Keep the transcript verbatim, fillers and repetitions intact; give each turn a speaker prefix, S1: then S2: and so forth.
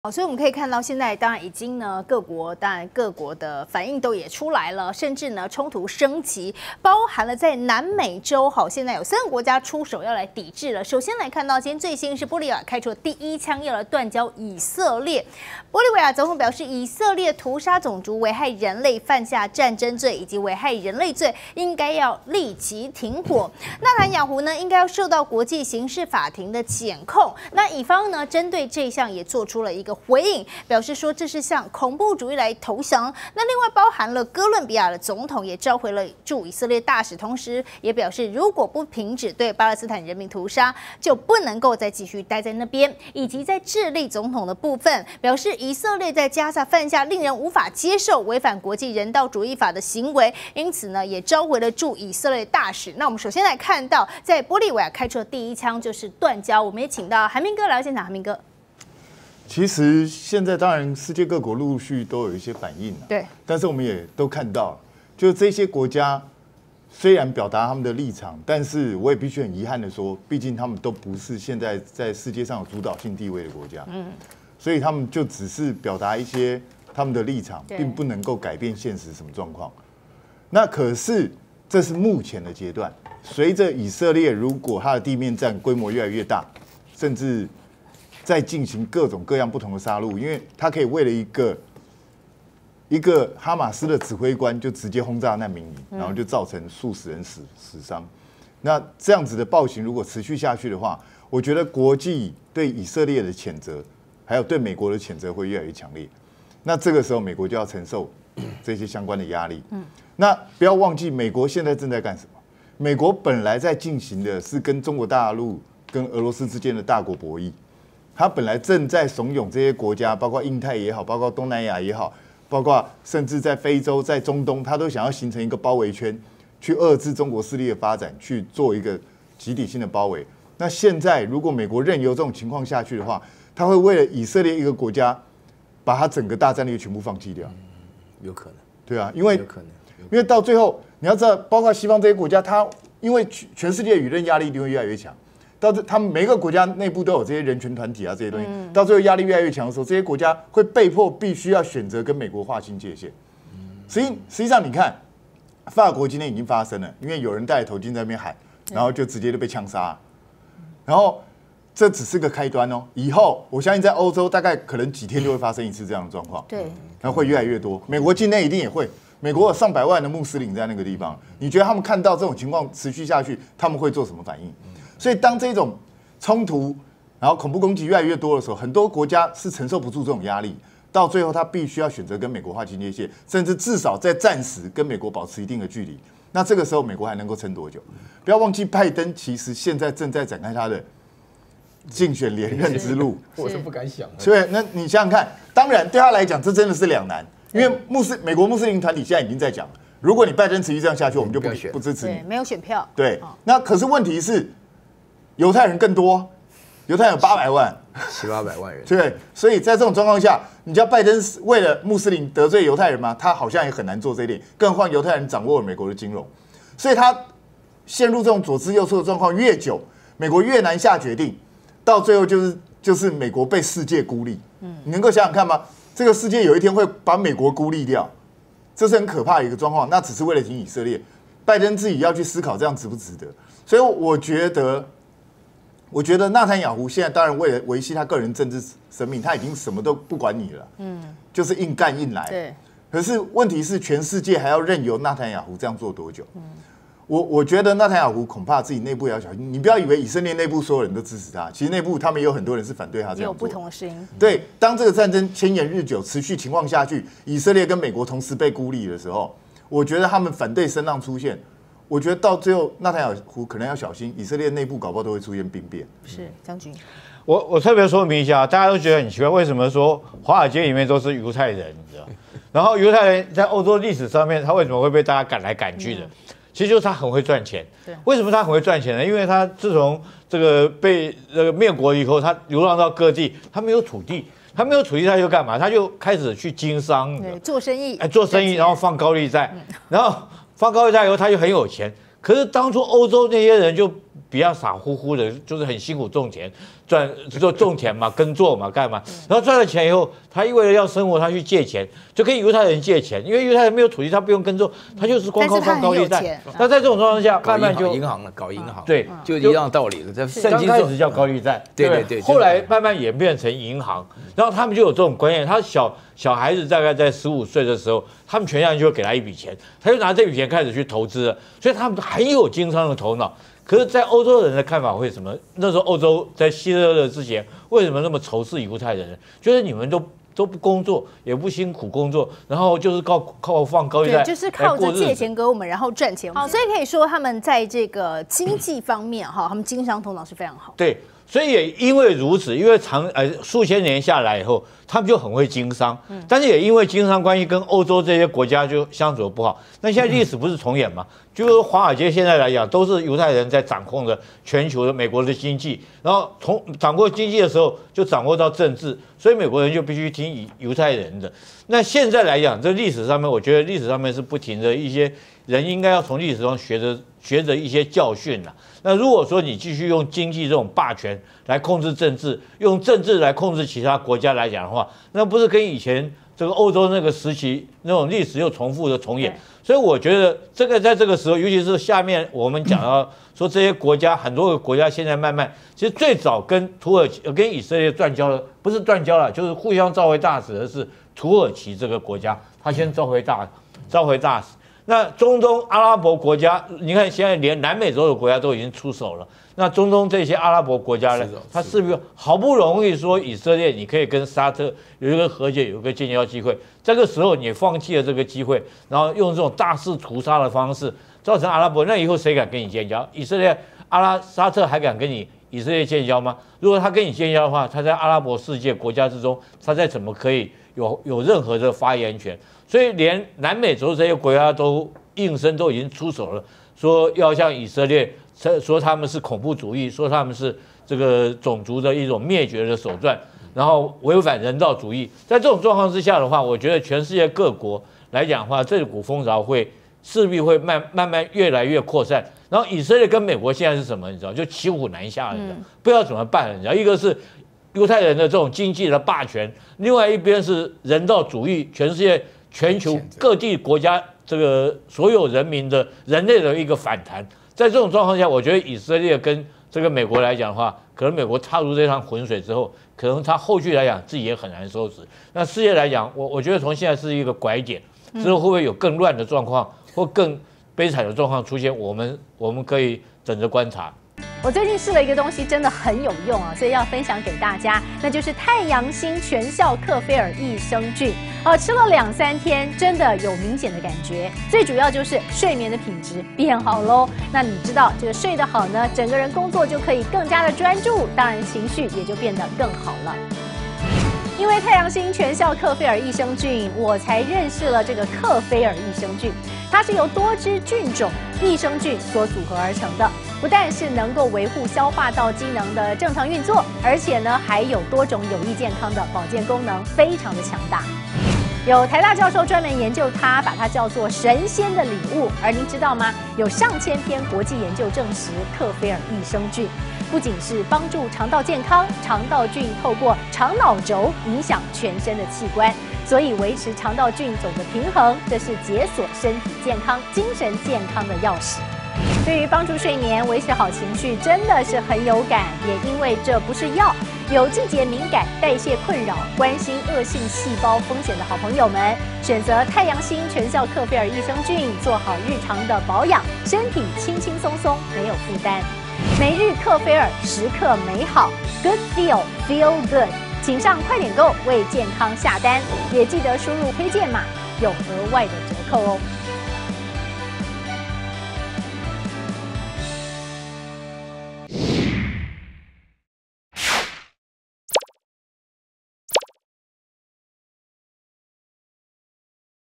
S1: 好，所以我们可以看到，现在当然已经呢，各国当然各国的反应都也出来了，甚至呢冲突升级，包含了在南美洲，好，现在有三个国家出手要来抵制了。首先来看到，今天最新是玻利维亚开出的第一枪，要来断交以色列。玻利维亚总统表示，以色列屠杀种族、危害人类、犯下战争罪以及危害人类罪，应该要立即停火。纳坦雅胡呢，应该要受到国际刑事法庭的检控。那以方呢，针对这一项也做出了一个回应，表示说这是向恐怖主义来投降。那另外包含了哥伦比亚的总统也召回了驻以色列大使，同时也表示，如果不停止对巴勒斯坦人民屠杀，就不能够再继续待在那边。以及在智利总统的部分，表示以色列在加萨犯下令人无法接受、违反国际人道主义法的行为，因此呢，也召回了驻以色列大使。那我们首先来看到，在玻利维亚开出的第一枪就是断交，我们也请到韩明哥来到现场，韩明哥。
S2: 其实现在当然世界各国陆续都有一些反应了，
S1: 对，
S2: 但是我们也都看到，就是这些国家虽然表达他们的立场，但是我也必须很遗憾的说，毕竟他们都不是现在在世界上有主导性地位的国家，嗯，所以他们就只是表达一些他们的立场，并不能够改变现实什么状况。那可是这是目前的阶段，随着以色列如果它的地面战规模越来越大，甚至在进行各种各样不同的杀戮，因为他可以为了一个一个哈马斯的指挥官就直接轰炸难民营，然后就造成数十人死死伤。那这样子的暴行如果持续下去的话，我觉得国际对以色列的谴责，还有对美国的谴责会越来越强烈。那这个时候，美国就要承受这些相关的压力。那不要忘记，美国现在正在干什么？美国本来在进行的是跟中国大陆、跟俄罗斯之间的大国博弈。他本来正在怂恿这些国家，包括印太也好，包括东南亚也好，包括甚至在非洲、在中东，他都想要形成一个包围圈，去遏制中国势力的发展，去做一个集体性的包围。那现在如果美国任由这种情况下去的话，他会为了以色列一个国家，把他整个大战略全部放弃掉。
S3: 有可能，
S2: 对啊，因为
S3: 有可能，
S2: 因为到最后你要知道，包括西方这些国家，他因为全世界舆论压力一定会越来越强。到这，他们每一个国家内部都有这些人权团体啊，这些东西，嗯、到最后压力越来越强的时候，这些国家会被迫必须要选择跟美国划清界限。实际实际上，你看，法国今天已经发生了，因为有人戴头巾在那边喊，然后就直接就被枪杀。然后这只是个开端哦，以后我相信在欧洲大概可能几天就会发生一次这样的状况。对，然后会越来越多，美国境内一定也会。美国有上百万的穆斯林在那个地方，你觉得他们看到这种情况持续下去，他们会做什么反应？所以，当这种冲突，然后恐怖攻击越来越多的时候，很多国家是承受不住这种压力，到最后他必须要选择跟美国划清界限，甚至至少在暂时跟美国保持一定的距离。那这个时候，美国还能够撑多久？不要忘记，拜登其实现在正在展开他的竞选连任之路。
S3: 我是不敢想。
S2: 所以，那你想想看，当然对他来讲，这真的是两难，因为穆斯美国穆斯林团体现在已经在讲，如果你拜登持续这样下去，我们就不不支持你，
S1: 没有选票。
S2: 对，那可是问题是。犹太人更多，犹太人有八百万，
S3: 七八百万人。
S2: 对，所以在这种状况下，你叫拜登为了穆斯林得罪犹太人吗？他好像也很难做这一点。更何况犹太人掌握了美国的金融，所以他陷入这种左支右绌的状况越久，美国越难下决定，到最后就是就是美国被世界孤立。嗯，你能够想想看吗？这个世界有一天会把美国孤立掉，这是很可怕的一个状况。那只是为了挺以色列，拜登自己要去思考这样值不值得。所以我觉得。我觉得纳坦雅胡现在当然为了维系他个人政治生命，他已经什么都不管你了，嗯，就是硬干硬来。对。可是问题是，全世界还要任由纳坦雅胡这样做多久？嗯，我我觉得纳坦雅胡恐怕自己内部也要小心。你不要以为以色列内部所有人都支持他，其实内部他们也有很多人是反对他这样做。有不
S1: 同的声音。
S2: 对，当这个战争牵延日久、持续情况下去，以色列跟美国同时被孤立的时候，我觉得他们反对声浪出现。我觉得到最后，纳坦雅胡可能要小心，以色列内部搞不好都会出现兵变。
S1: 是将军，
S4: 我我特别说明一下，大家都觉得很奇怪，为什么说华尔街里面都是犹太人，你知道？然后犹太人在欧洲历史上面，他为什么会被大家赶来赶去的？其实就是他很会赚钱。为什么他很会赚钱呢？因为他自从这个被这个灭国以后，他流浪到各地，他没有土地。他没有土地，他就干嘛？他就开始去经商，
S1: 对，做生意，
S4: 哎，做生意，然后放高利贷，然后放高利贷以后，他就很有钱。可是当初欧洲那些人就比较傻乎乎的，就是很辛苦种田，赚就种田嘛，耕作嘛，干嘛？然后赚了钱以后，他为了要生活，他去借钱，就跟犹太人借钱，因为犹太人没有土地，他不用耕作，他就是光靠放高利贷。那在这种状况下，慢慢就
S3: 银行了，搞银行，
S4: 对，
S3: 就一样道理了。在圣经
S4: 刚开始叫高利贷，
S3: 对对对，
S4: 后来慢慢演变成银行，然后他们就有这种观念，他小小孩子大概在十五岁的时候，他们全家人就会给他一笔钱，他就拿这笔钱开始去投资了，所以他们很有经商的头脑。可是，在欧洲人的看法会什么？那时候欧洲在希特勒之前，为什么那么仇视犹太人呢？就是你们都都不工作，也不辛苦工作，然后就是靠靠放高利贷，
S1: 就是靠着借钱给我们，然后赚钱。好，所以可以说他们在这个经济方面哈，他们经商头脑是非常好。
S4: 对。所以也因为如此，因为长呃数千年下来以后，他们就很会经商，但是也因为经商关系跟欧洲这些国家就相处不好。那现在历史不是重演吗？就是华尔街现在来讲，都是犹太人在掌控着全球的美国的经济，然后从掌握经济的时候就掌握到政治，所以美国人就必须听犹太人的。那现在来讲，这历史上面，我觉得历史上面是不停的一些人应该要从历史中学着学着一些教训啦。那如果说你继续用经济这种霸权来控制政治，用政治来控制其他国家来讲的话，那不是跟以前这个欧洲那个时期那种历史又重复的重演？所以我觉得这个在这个时候，尤其是下面我们讲到说这些国家，很多个国家现在慢慢，其实最早跟土耳其、跟以色列断交的，不是断交了，就是互相召回大使的是土耳其这个国家，他先召回大召回大使。那中东阿拉伯国家，你看现在连南美洲的国家都已经出手了。那中东这些阿拉伯国家呢，它是不是好不容易说以色列你可以跟沙特有一个和解，有一个建交机会？这个时候你放弃了这个机会，然后用这种大肆屠杀的方式，造成阿拉伯，那以后谁敢跟你建交？以色列、阿拉沙特还敢跟你以色列建交吗？如果他跟你建交的话，他在阿拉伯世界国家之中，他再怎么可以有有任何的发言权？所以连南美洲这些国家都应声都已经出手了，说要向以色列说他们是恐怖主义，说他们是这个种族的一种灭绝的手段，然后违反人道主义。在这种状况之下的话，我觉得全世界各国来讲的话，这股风潮会势必会慢慢慢越来越扩散。然后以色列跟美国现在是什么？你知道，就骑虎难下了，你知道，不知道怎么办了。你知道，一个是犹太人的这种经济的霸权，另外一边是人道主义，全世界。全球各地国家这个所有人民的人类的一个反弹，在这种状况下，我觉得以色列跟这个美国来讲的话，可能美国踏入这趟浑水之后，可能他后续来讲自己也很难收拾。那世界来讲，我我觉得从现在是一个拐点，之后会不会有更乱的状况或更悲惨的状况出现？我们我们可以等着观察。
S1: 我最近试了一个东西，真的很有用啊，所以要分享给大家，那就是太阳星全效克菲尔益生菌。哦，吃了两三天，真的有明显的感觉。最主要就是睡眠的品质变好喽。那你知道这个睡得好呢，整个人工作就可以更加的专注，当然情绪也就变得更好了。因为太阳星全效克菲尔益生菌，我才认识了这个克菲尔益生菌。它是由多支菌种益生菌所组合而成的，不但是能够维护消化道机能的正常运作，而且呢还有多种有益健康的保健功能，非常的强大。有台大教授专门研究它，把它叫做神仙的礼物。而您知道吗？有上千篇国际研究证实，克菲尔益生菌不仅是帮助肠道健康，肠道菌透过肠脑轴影响全身的器官，所以维持肠道菌种的平衡，这是解锁身体健康、精神健康的钥匙。对于帮助睡眠、维持好情绪，真的是很有感。也因为这不是药，有季节敏感、代谢困扰、关心恶性细胞风险的好朋友们，选择太阳星全效克菲尔益生菌，做好日常的保养，身体轻轻松松，没有负担。每日克菲尔，时刻美好 ，Good Feel Feel Good， 请上快点购为健康下单，也记得输入推荐码，有额外的折扣哦。